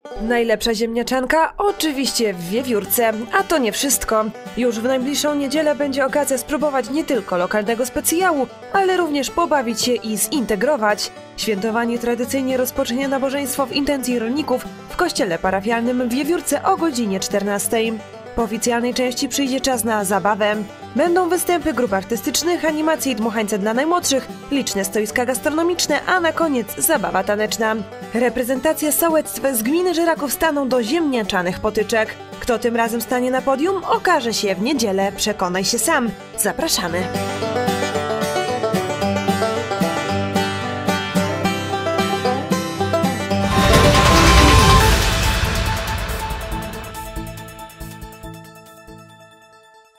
Najlepsza ziemniaczanka? Oczywiście w Wiewiórce. A to nie wszystko. Już w najbliższą niedzielę będzie okazja spróbować nie tylko lokalnego specjału, ale również pobawić się i zintegrować. Świętowanie tradycyjnie rozpocznie nabożeństwo w intencji rolników w kościele parafialnym w Wiewiórce o godzinie 14. Po oficjalnej części przyjdzie czas na zabawę. Będą występy grup artystycznych, animacje i dmuchańce dla najmłodszych, liczne stoiska gastronomiczne, a na koniec zabawa taneczna. Reprezentacja sołectw z gminy Żyraków staną do ziemniaczanych potyczek. Kto tym razem stanie na podium, okaże się w niedzielę. Przekonaj się sam. Zapraszamy!